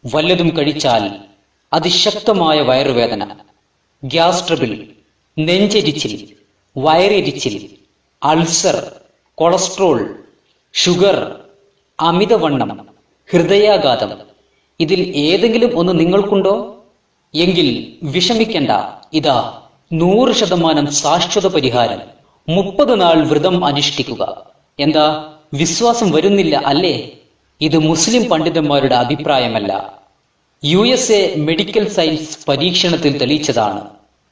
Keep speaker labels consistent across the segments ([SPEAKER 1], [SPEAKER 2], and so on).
[SPEAKER 1] വല്ലതും കഴിച്ചാൽ അതിശക്തമായ വയറുവേദന, ഗ്യാസ് ട്രബിൾ, നെഞ്ചെരിച്ചിൽ, വയറെരിച്ചിൽ, അൾസർ, കൊളസ്ട്രോൾ, ഷുഗർ, അമിതവണ്ണം, ഹൃദയാഘാതം, ഇതിൽ ഏതെങ്കിലും ഒന്ന് നിങ്ങൾക്കുണ്ടോ? എങ്കിൽ വിഷമിക്കണ്ട, ഇതാ 100% ശാശ്വത പരിഹാരം. 30 നാൾ വ്രതം അനുഷ്ഠിക്കുക. എന്താ, വിശ്വാസം വരുന്നില്ല അല്ലേ? ഇത് മുസ്ലിം പണ്ഡിതന്മാരുടെ അഭിപ്രായമല്ല, USA മെഡിക്കൽ സയൻസ് പരീക്ഷണത്തിൽ തെളിയിച്ചതാണ്.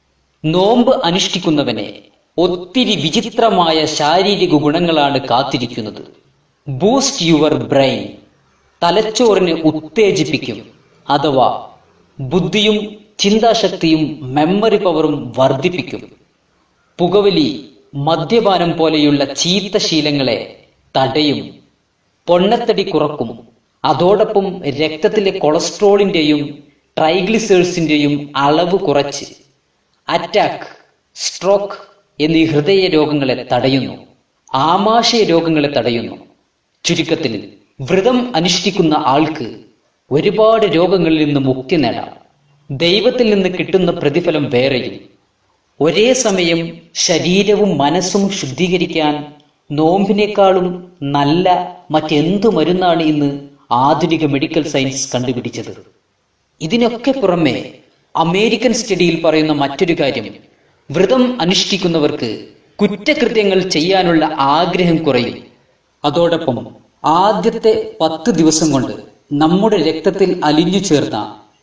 [SPEAKER 1] നോമ്പ് അനുഷ്ഠിക്കുന്നവനെ ഒത്തിരി വിചിത്രമായ ശാരീരിക ഗുണങ്ങളാണ് കാത്തിരിക്കുന്നത്. ബൂസ്റ്റ് യുവർ ബ്രെയിൻ, തലച്ചോറിനെ ഉത്തേജിപ്പിക്കും, അഥവാ ബുദ്ധിയും ചിന്താശക്തിയും മെമ്മറി പവറും വർദ്ധിപ്പിക്കും. പുകവലി, മദ്യപാനം പോലെയുള്ള ചീത്ത ശീലങ്ങളെ തടയും, പൊണ്ണത്തടി കുറക്കും. അതോടൊപ്പം രക്തത്തിലെ കൊളസ്ട്രോളിന്റെയും ട്രൈഗ്ലിസേഴ്സിന്റെയും അളവ് കുറച്ച് അറ്റാക്ക്, സ്ട്രോക്ക് എന്നീ ഹൃദയ രോഗങ്ങളെ തടയുന്നു, ആമാശയ രോഗങ്ങളെ തടയുന്നു. ചുരുക്കത്തിൽ, വ്രതം അനുഷ്ഠിക്കുന്ന ആൾക്ക് ഒരുപാട് രോഗങ്ങളിൽ നിന്ന് മുക്തി നേടാം. ദൈവത്തിൽ നിന്ന് കിട്ടുന്ന പ്രതിഫലം വേറെയും. ഒരേ സമയം ശരീരവും മനസ്സും ശുദ്ധീകരിക്കാൻ നോമ്പിനേക്കാളും നല്ല മറ്റെന്തു മരുന്നാണ് ഇന്ന് ആധുനിക മെഡിക്കൽ സയൻസ് കണ്ടുപിടിച്ചത്? ഇതിനൊക്കെ പുറമെ അമേരിക്കൻ സ്റ്റഡിയിൽ പറയുന്ന മറ്റൊരു കാര്യം, വ്രതം അനുഷ്ഠിക്കുന്നവർക്ക് കുറ്റകൃത്യങ്ങൾ ചെയ്യാനുള്ള ആഗ്രഹം കുറയും. അതോടൊപ്പം ആദ്യത്തെ 10 ദിവസം കൊണ്ട് നമ്മുടെ രക്തത്തിൽ അലിഞ്ഞു ചേർന്ന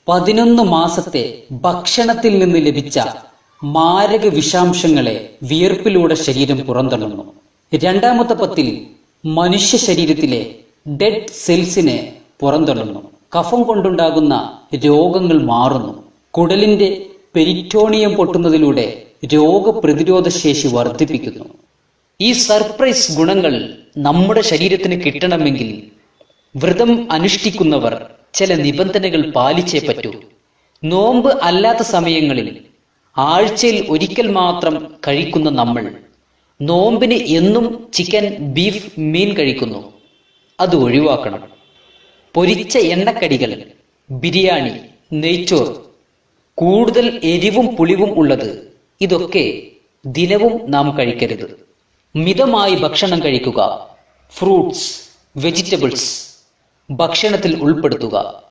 [SPEAKER 1] 11 മാസത്തെ ഭക്ഷണത്തിൽ നിന്ന് ലഭിച്ച മാരക വിഷാംശങ്ങളെ വിയർപ്പിലൂടെ ശരീരം പുറന്തള്ളുന്നു. രണ്ടാമത്തെ 10-ൽ മനുഷ്യ ശരീരത്തിലെ ഡെഡ് സെൽസിനെ പുറന്തള്ളുന്നു. കഫം കൊണ്ടുണ്ടാകുന്ന രോഗങ്ങൾ മാറുന്നു. കുടലിന്റെ പെരിറ്റോണിയം പൊട്ടുന്നതിലൂടെ രോഗപ്രതിരോധ ശേഷി വർദ്ധിപ്പിക്കുന്നു. ഈ സർപ്രൈസ് ഗുണങ്ങൾ നമ്മുടെ ശരീരത്തിന് കിട്ടണമെങ്കിൽ വ്രതം അനുഷ്ഠിക്കുന്നവർ ചില നിബന്ധനകൾ പാലിച്ചേ പറ്റൂ. നോമ്പ് അല്ലാത്ത സമയങ്ങളിൽ ആഴ്ചയിൽ ഒരിക്കൽ മാത്രം കഴിക്കുന്ന നമ്മൾ നോമ്പിന് എന്നും ചിക്കൻ, ബീഫ്, മീൻ കഴിക്കുന്നു. അത് ഒഴിവാക്കണം. പൊരിച്ച എണ്ണക്കടികൾ, ബിരിയാണി, നെയ്ച്ചോർ, കൂടുതൽ എരിവും പുളിവും ഉള്ളത്, ഇതൊക്കെ ദിനവും നാം കഴിക്കരുത്. മിതമായി ഭക്ഷണം കഴിക്കുക. ഫ്രൂട്ട്സ്, വെജിറ്റബിൾസ് ഭക്ഷണത്തിൽ ഉൾപ്പെടുത്തുക.